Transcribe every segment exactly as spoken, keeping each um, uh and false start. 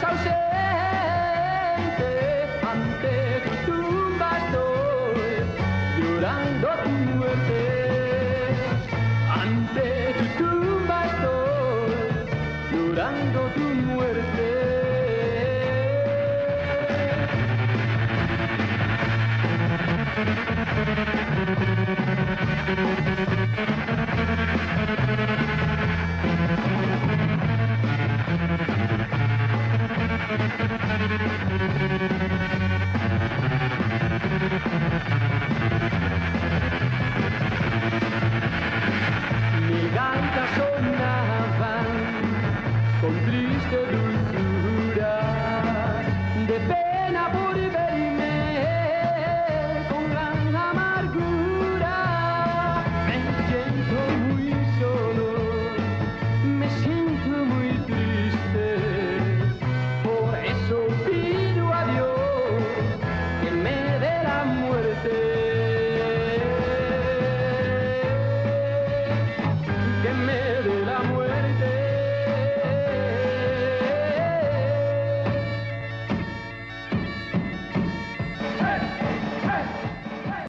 estás ausente, ante tu tumba estoy llorando tu muerte. Ante tu tumba estoy llorando tu muerte. Mil gaitas sonaban con triste dulzura, de pena por verme con gran amargura. Me siento muy solo, me siento muy triste, por eso pido a Dios que me dé la muerte. Que me dé la muerte. Hey, hey, hey.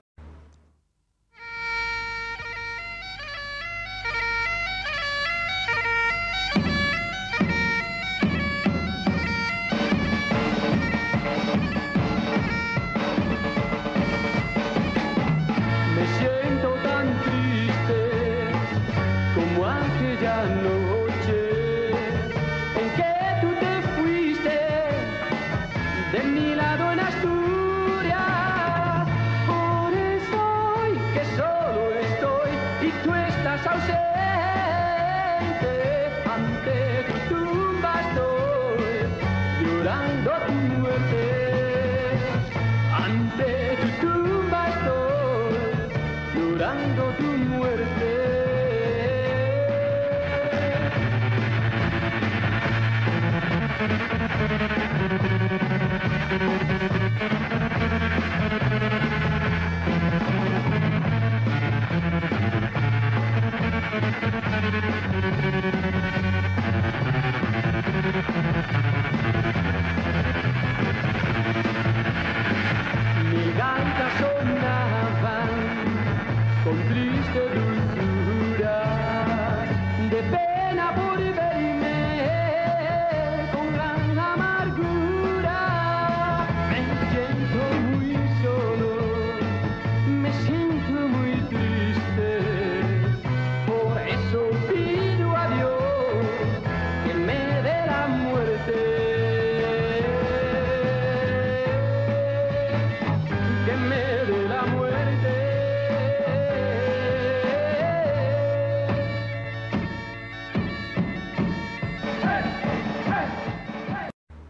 Me siento tan triste como aquella noche en que tú te fuiste de mi lado en Asturias. Por eso hoy que solo estoy y tú estás ausente, ante tu tumba estoy llorando tu muerte. Ante tu tumba estoy llorando tu muerte. Mil gaitas sonaban con triste dulzura, de pena por verme con gran amargura. Me siento muy solo, me siento muy triste, por eso pido a Dios que me dé la muerte. Que me dé la muerte. Hey, hey, hey.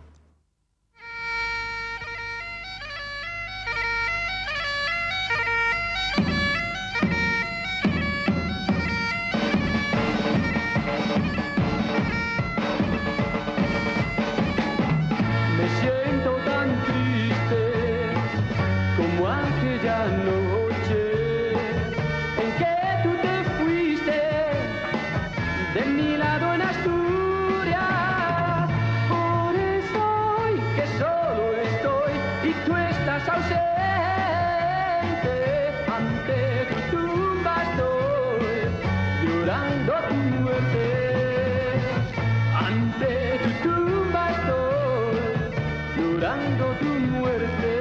Me siento tan triste como aquella noche en que tú te fuiste de mi lado en Asturias. Por eso hoy que solo estoy y tú estás ausente, ante tu tumba estoy llorando tu muerte. Ante tu tumba estoy llorando tu muerte.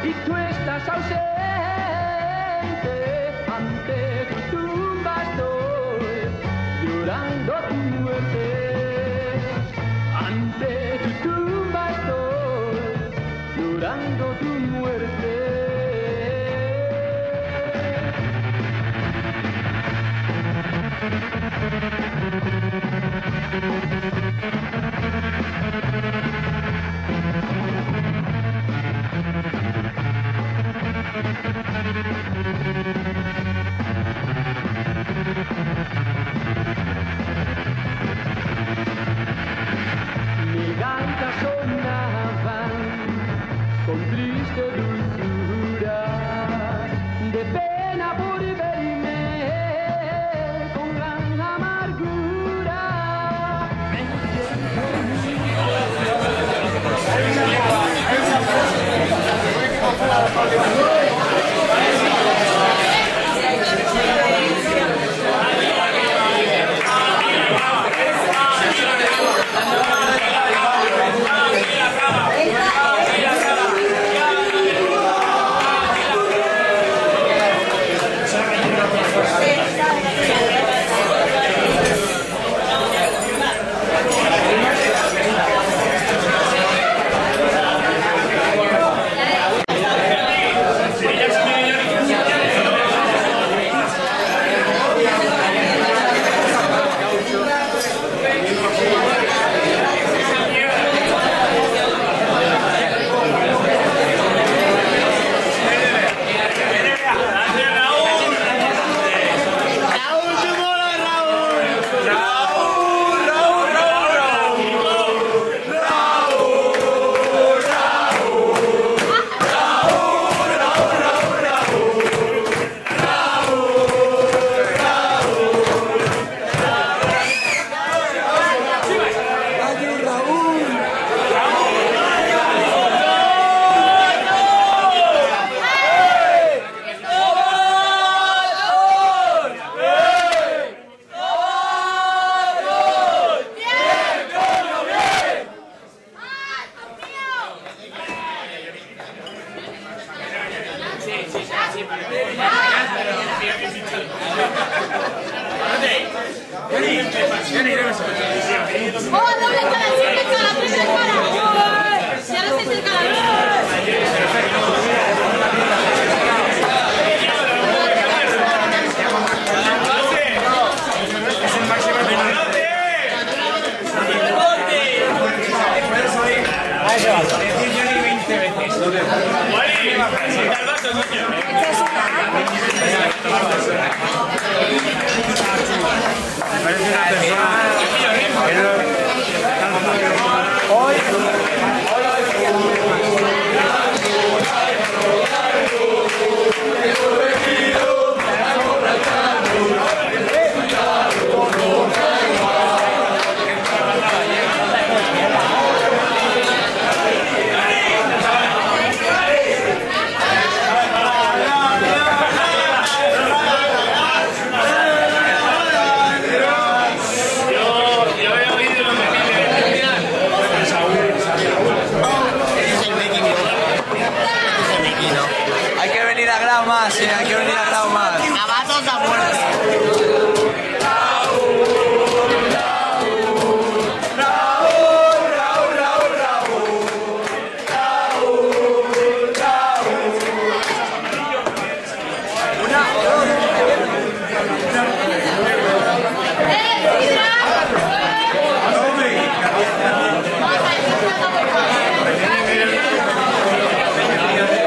y tú estás ausente. Ante tu tumba estoy llorando tu muerte. Ante tu tumba estoy llorando tu muerte. Mil gaitas sonaban con triste dulzura, de pena por verme con gran amargura. Más, eh, hay que venir a grado más. Abatos a muerte.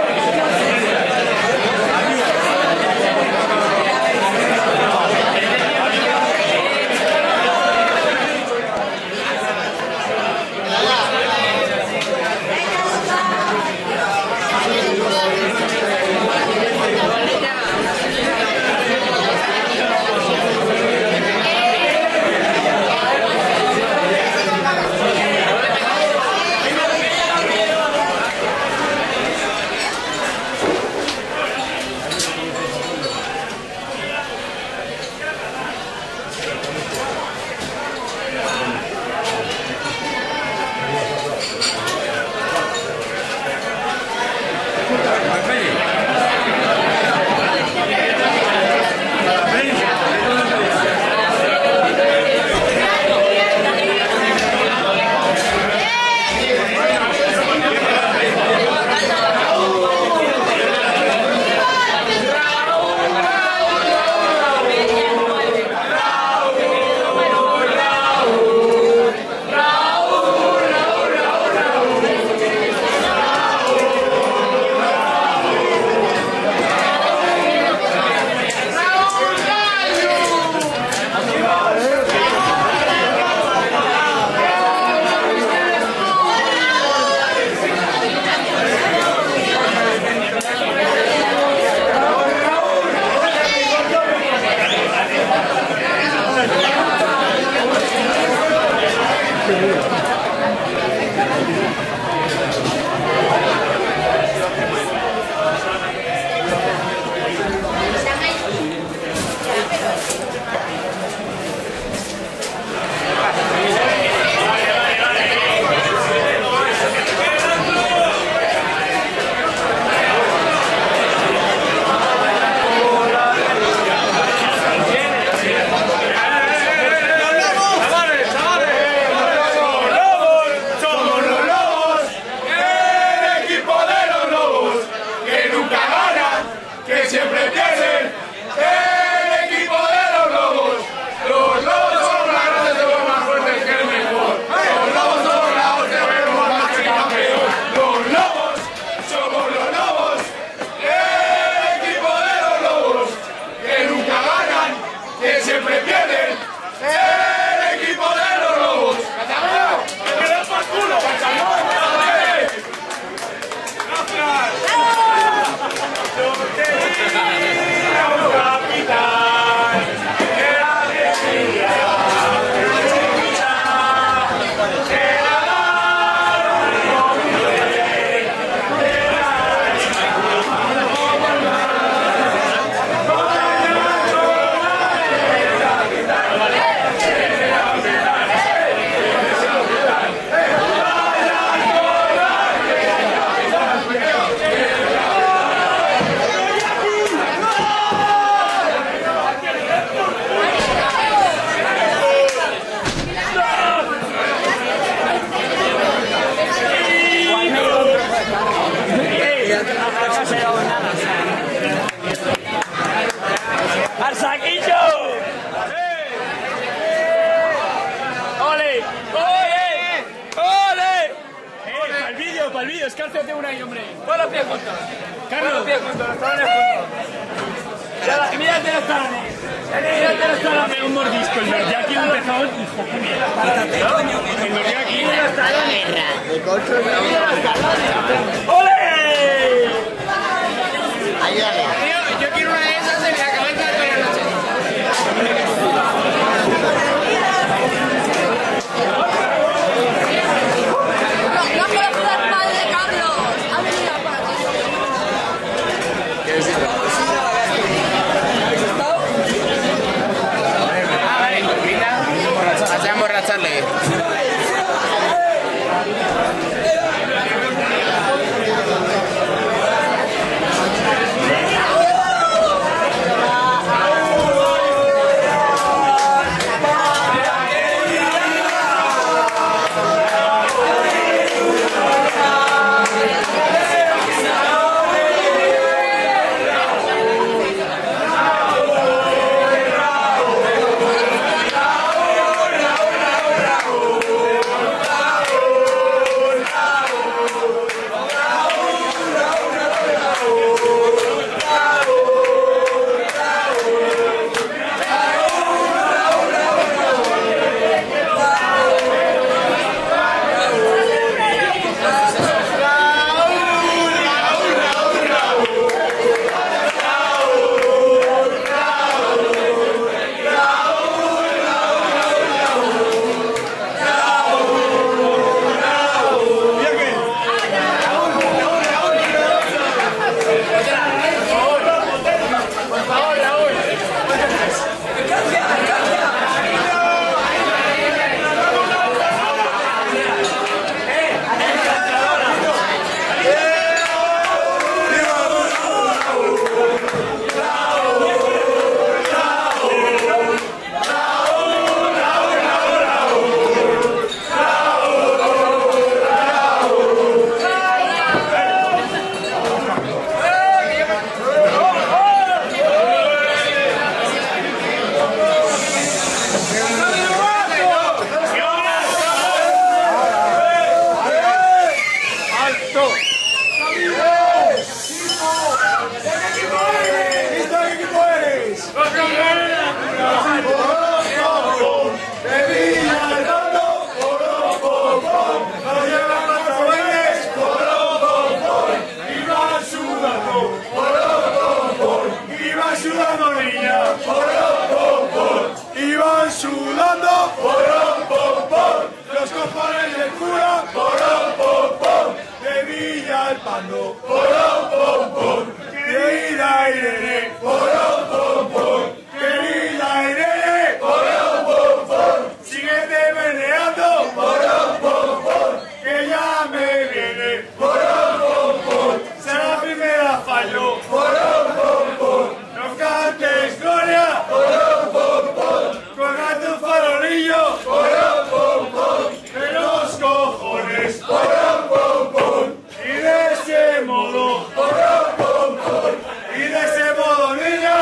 ¡Vamos! ¡Al saquillo! ¡Ole! ¡Ole! ¡Ole! ¡Eh! ¡Para el vídeo, para el vídeo! ¡Escálzate una ahí, hombre! ¡Pon los pies juntos! ¡Carlos! ¡Pon los pies juntos! ¡Los talones juntos! ¡Mírate los talones! ¡Mírate los talones! Un mordisco, el Norjaki un pezón, hijo de mierda. El Norjaki... ¡Mira los talones! ¡Mira los talones! ¡Ole! Ayúdame. Yo quiero una de esas en la cabeza de la noche. No, no puedo jugar padre de Carlos. Ha venido para ti. Ah, vale. Vas a emborracharle. Iban sudando, porón, pom, pom, los cojones del cura, porón, pom, pom, de Villa el Pando, porón, pom, pom, querida Irene, porón, pom, pom, querida Irene, porón, pom, pom, síguete meneando, porón, pom, pom, que ya me viene, porón, pom, pom, será la primera fallo, porón, pom, pom, no cantes gloria, porón, pom, pom, colga tu farolillo, porón, pom, pom, de los cojones, porón, pom, pom, y de ese modo, porón, pom, pom, y de ese modo, niña,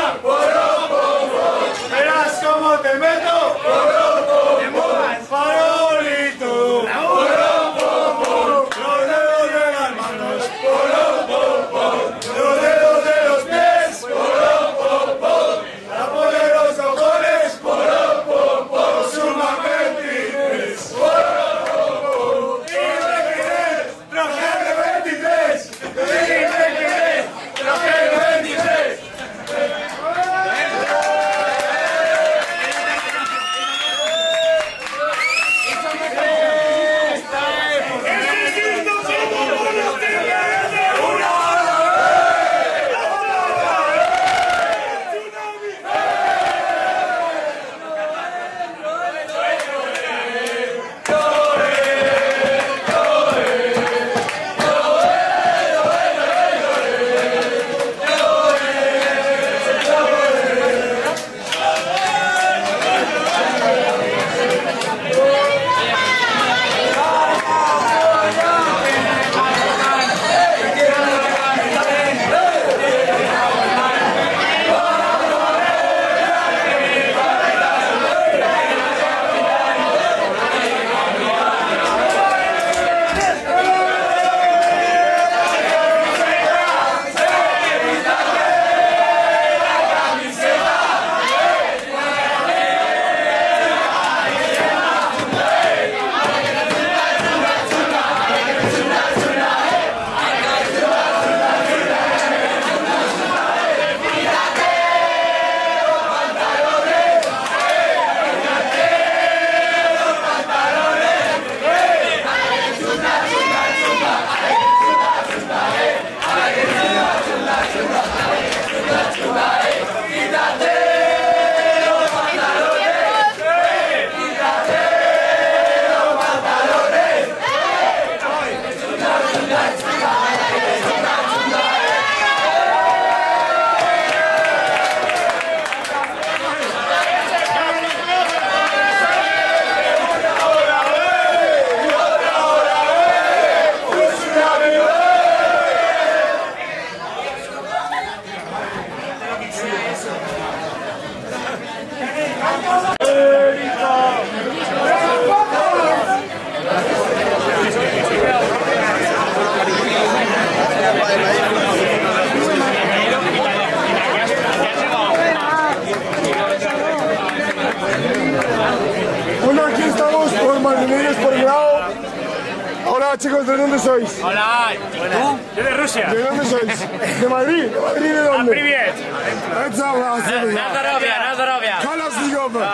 Hola chicos, ¿de dónde sois? Hola, ¿tú? Yo de Rusia. ¿De dónde sois? ¿De Madrid? ¿De Madrid de dónde? Привет. Nazdrovia, Nazdrovia. Kalashnikov.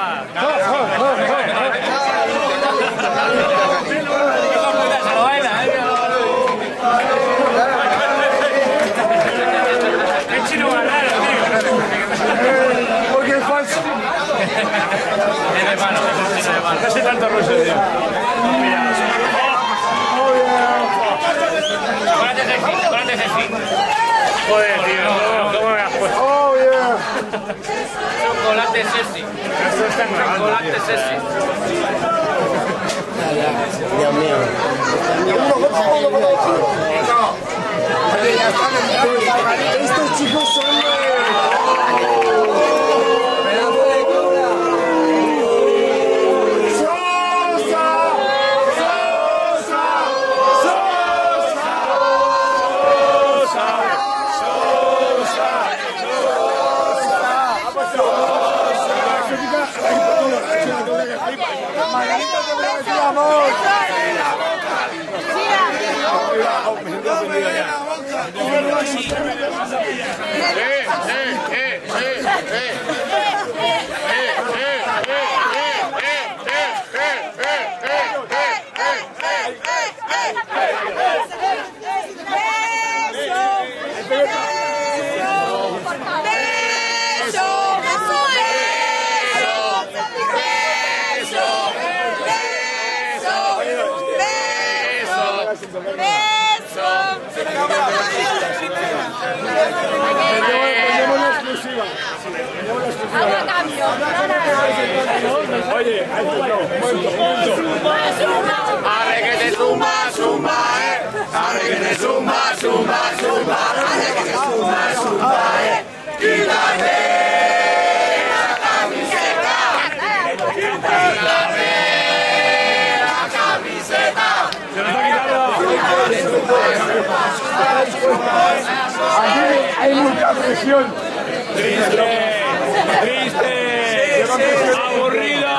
Qué chino más raro, tío. Porque es falso. Es de mano, es de mano. No sé tanto ruso, tío. Chocolate sexy, chocolate sexy. Joder, tío, ¿cómo me has puesto? Oh yeah. Chocolate sexy. Esto está grabando, Chocolate tío. sexy. Dios mío. Estos chicos son de... Oye, Arre que te zumba, zumba, eh. Arre que te zumba, zumba, zumba. Arre que te zumba, zumba, eh. Quítate la camiseta. Quítate la camiseta. se nos ha quitado. Aquí hay mucha presión. Triste, triste, aburrido.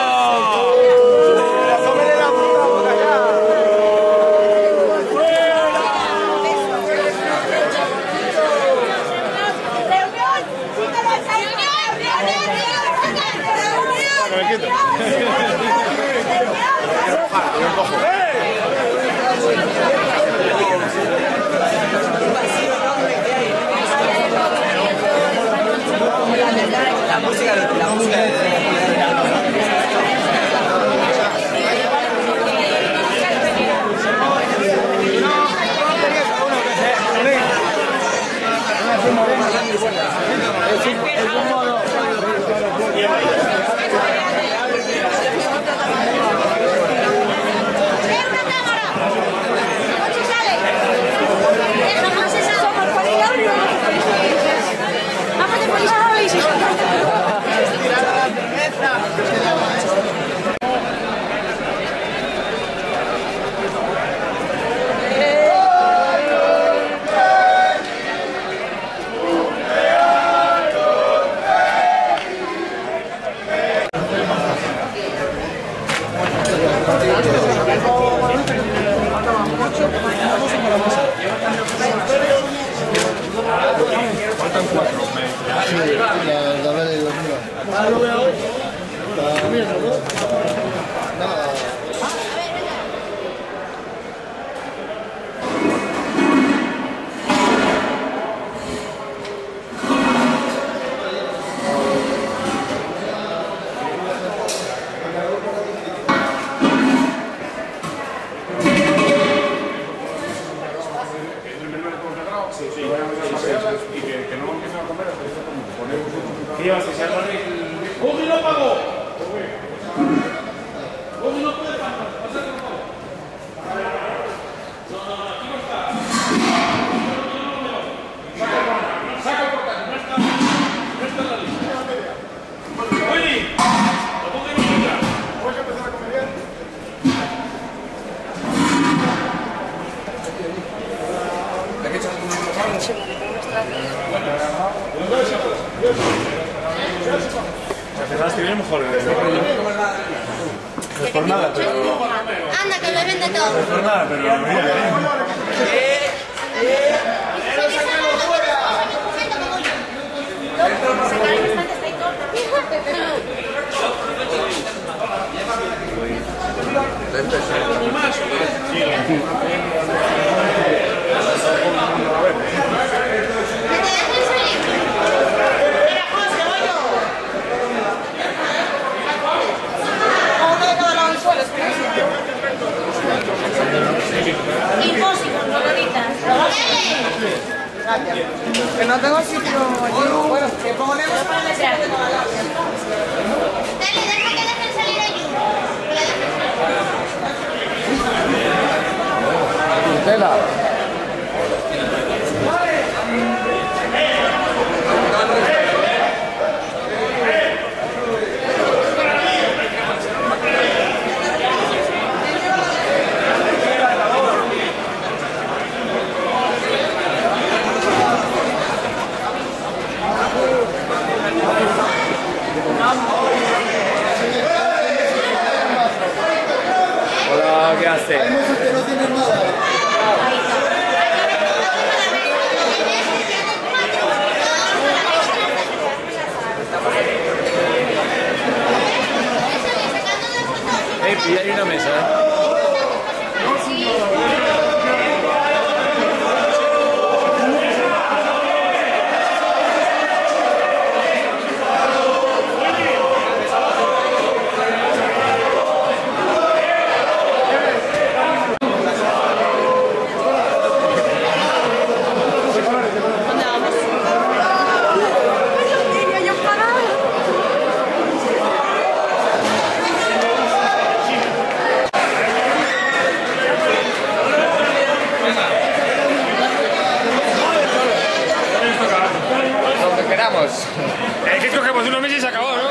La música, la música mejor. Por nada, pero... Anda, que me vende todo. Por nada, pero... Que no tengo sitio allí. Bueno, que ponemos para desear. Dale, deja que dejen salir allí. Tela. Hola, ¿qué hace? Hay muchos que no tienen nada. Ey, pilla ahí una mesa, ¿eh? Donde queramos. Es que cogemos unos meses y se acabó, ¿no?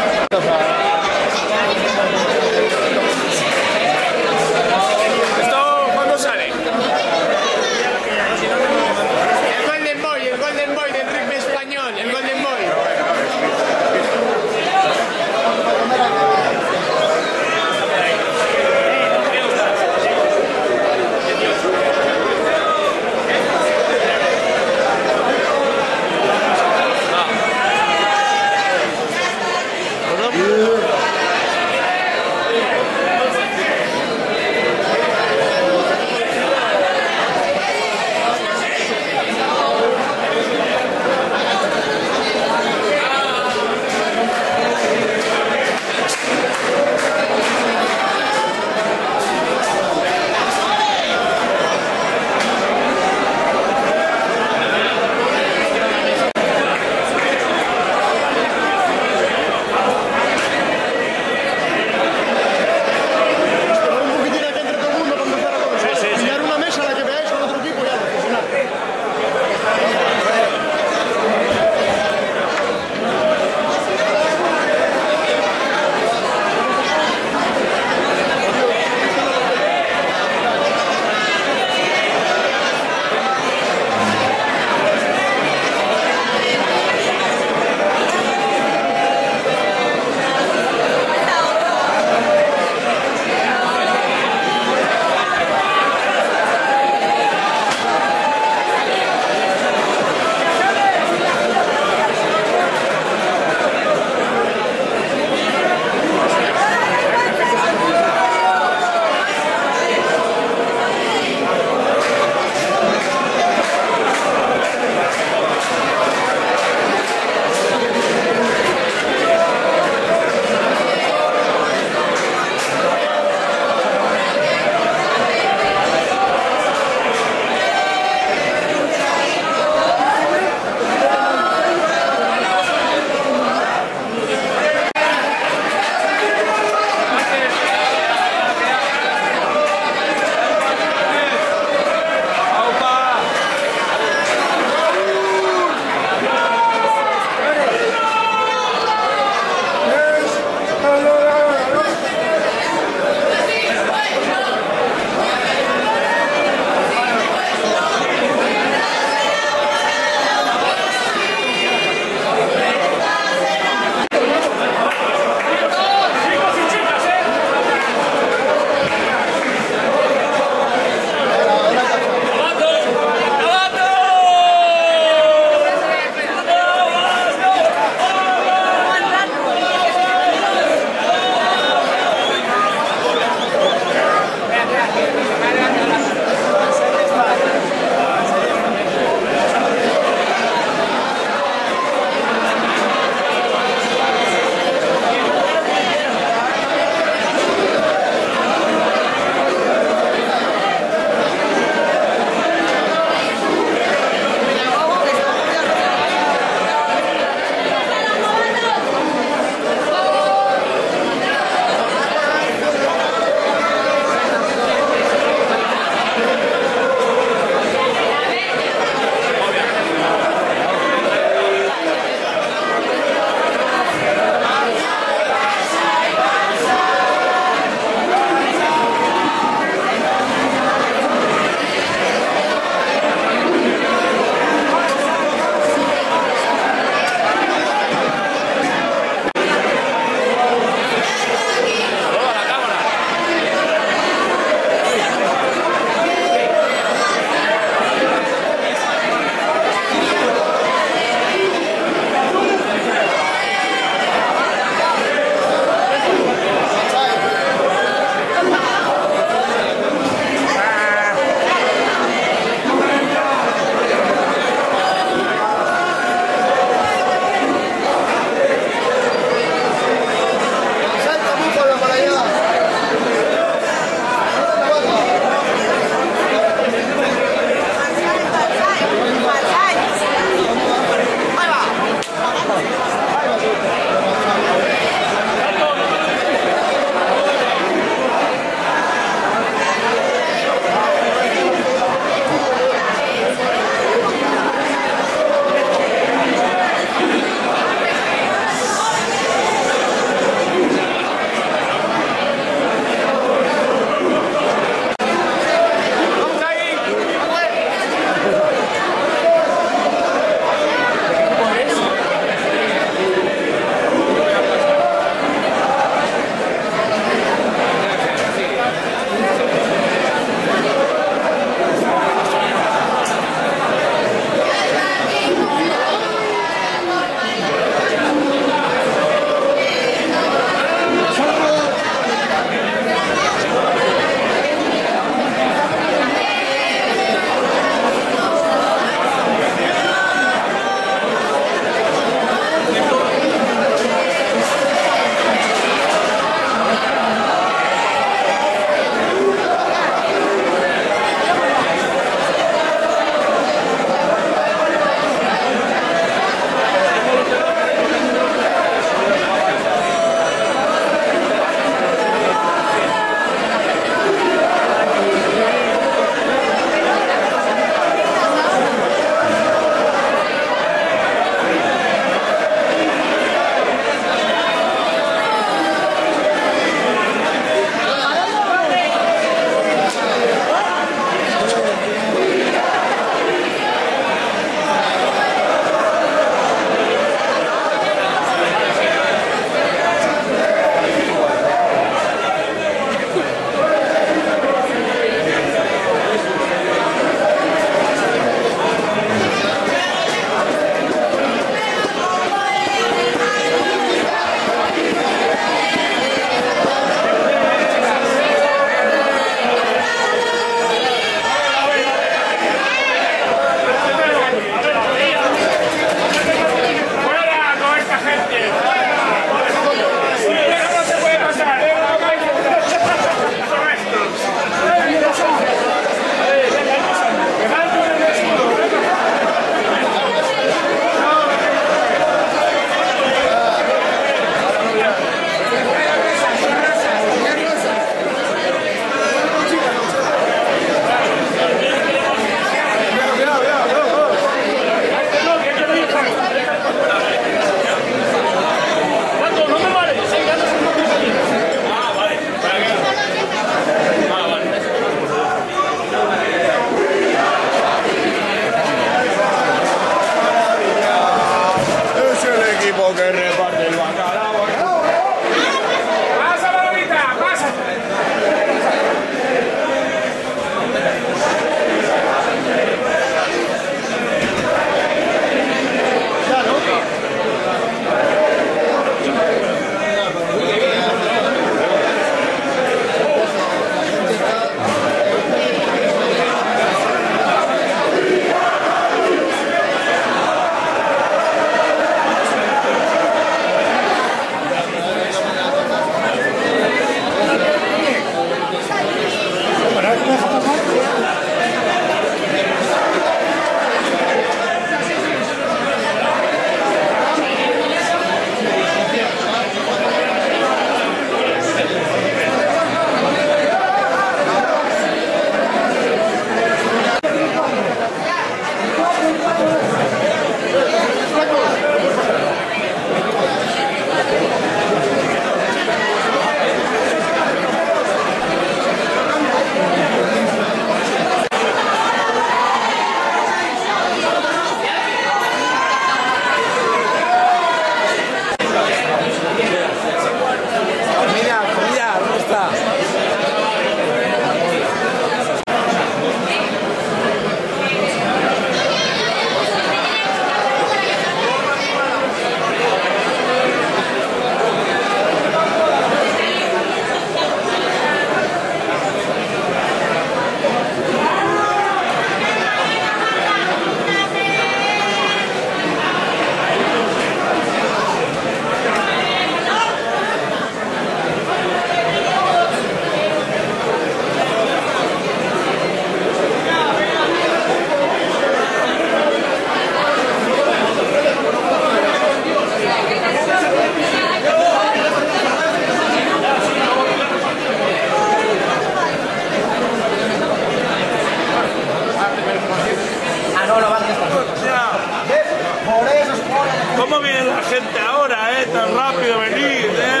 ¿Cómo viene la gente ahora, eh? Tan rápido venir, eh.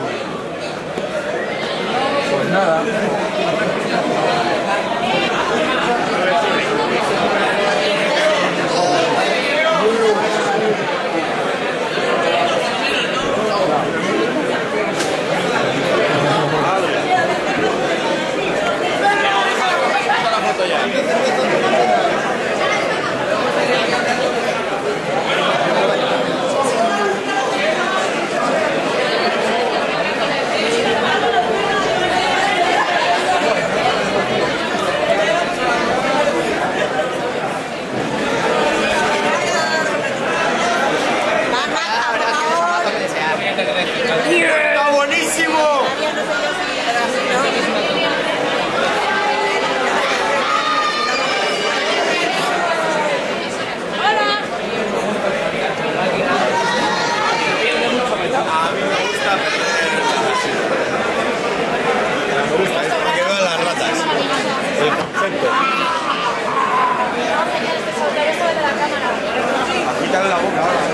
Pues nada. ¡Está buenísimo! Quítale la boca ahora.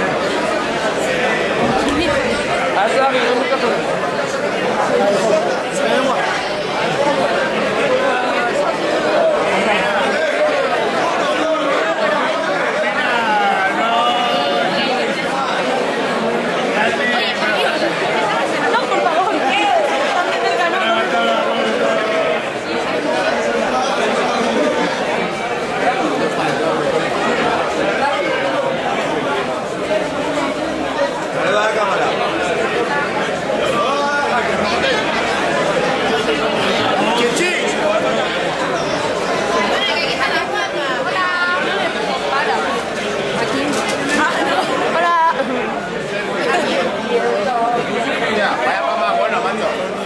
No, por favor, ¿qué? Están de cerca, no. Dale la cámara. Vaya pa' más bueno, macho.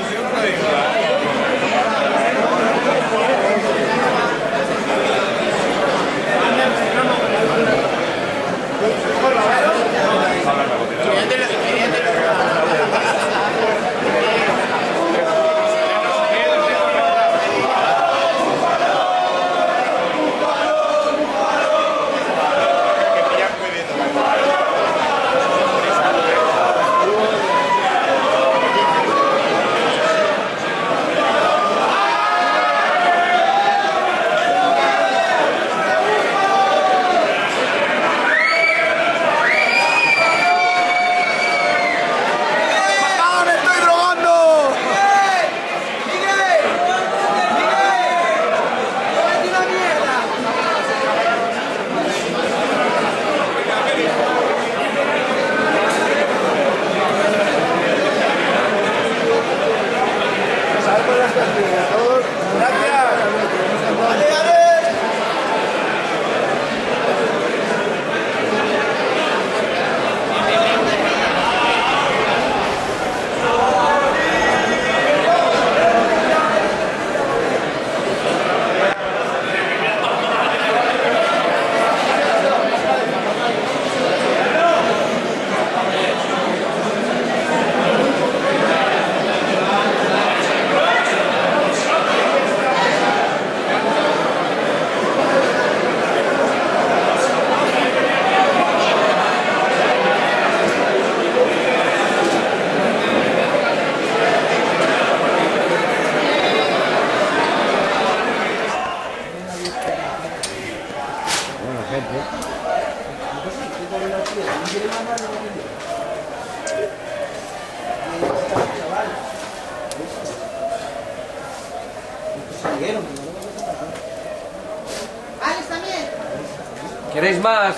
Alex también. ¿Queréis más?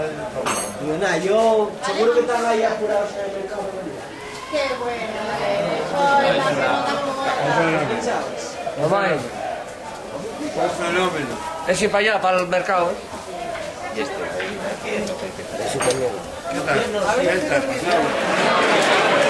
Digo, nada, yo seguro que están ahí apurados en el mercado. Qué bueno, eh. Joder, la segunda como No más. Un fenómeno. Es ir para allá, para el mercado, ¿eh? ¿Qué tal? ¿Qué está pasando?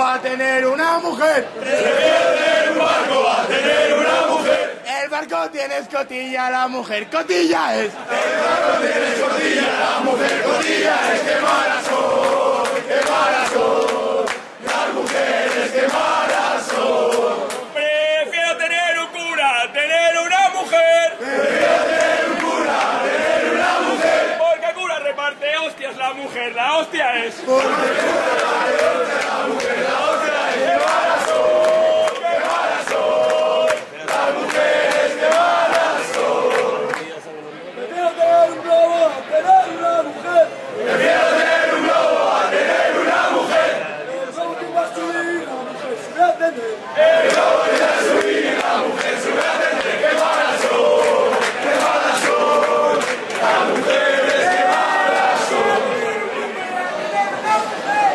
a tener una mujer. Prefiero tener un barco a tener una mujer. El barco tiene escotilla, la mujer cotilla es. El barco tiene escotilla, la mujer cotilla es. ¡Qué malas son! ¡Qué malas son! Las mujeres, qué malas son. Prefiero tener un cura, tener una mujer. Prefiero tener un cura, tener una mujer. Porque el cura reparte hostias, la mujer, la hostia es. Porque el cura reparte hostias, la mujer, la hostia es. ¡Qué malas son! ¡Qué malas son! Las mujeres, qué malas son. Prefiero tener un globo a tener una mujer. Prefiero tener un globo a tener una mujer. El globo que va a subir, la mujer sube a tener. El globo que va a subir, la mujer sube a tener. ¡Qué malas son! ¡Qué malas son! Las mujeres, qué malas son.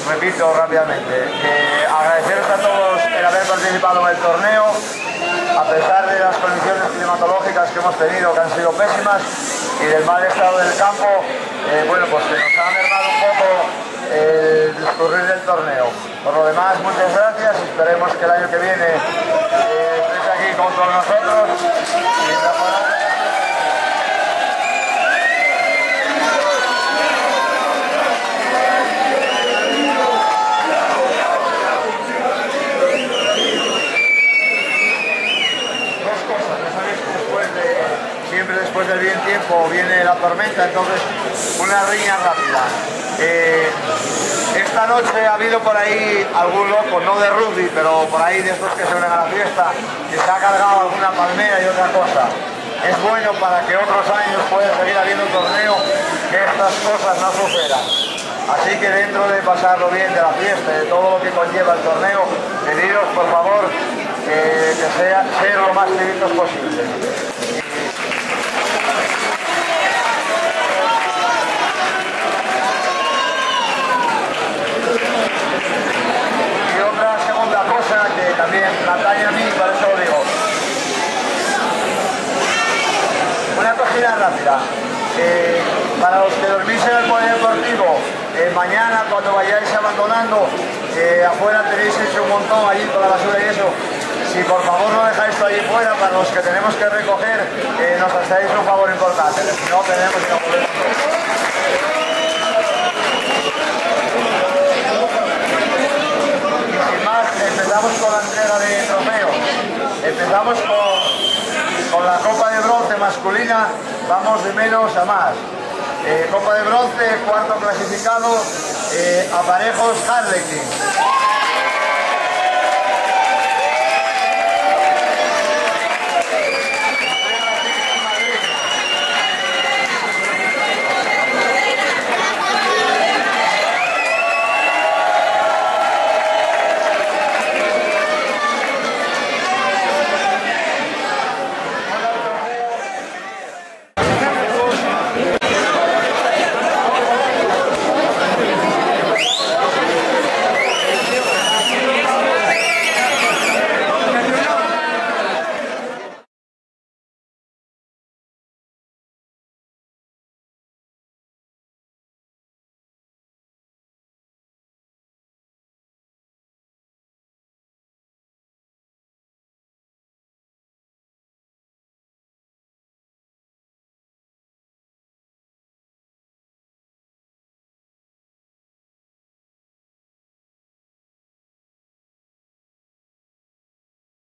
repito rápidamente, que agradeceros a todos el haber participado en el torneo, a pesar de las condiciones climatológicas que hemos tenido, que han sido pésimas, y del mal estado del campo, eh, bueno, pues que nos ha mermado un poco el discurrir del torneo. Por lo demás, muchas gracias, esperemos que el año que viene eh, estéis aquí con todos nosotros. Y siempre después del bien tiempo viene la tormenta, entonces una riña rápida. Eh, esta noche ha habido por ahí algún loco, no de rugby, pero por ahí de estos que se unen a la fiesta, que se ha cargado alguna palmera y otra cosa. Es bueno para que otros años pueda seguir habiendo un torneo, que estas cosas no sucedan. Así que dentro de pasarlo bien de la fiesta, de todo lo que conlleva el torneo, pediros por favor eh, que sea ser lo más civiles posible. También Natalia a mí, por eso lo digo. Una cosita rápida. Eh, para los que dormís en el polideportivo, eh, mañana cuando vayáis abandonando, eh, afuera tenéis hecho un montón allí con la basura y eso. Si por favor no dejáis todo allí fuera, para los que tenemos que recoger, eh, nos hacéis un favor importante. Si no, tenemos que volver. Empezamos con la entrega de trofeos, empezamos con, con la Copa de Bronce masculina, vamos de menos a más. Eh, Copa de Bronce, cuarto clasificado, eh, Aparejos Harlequin.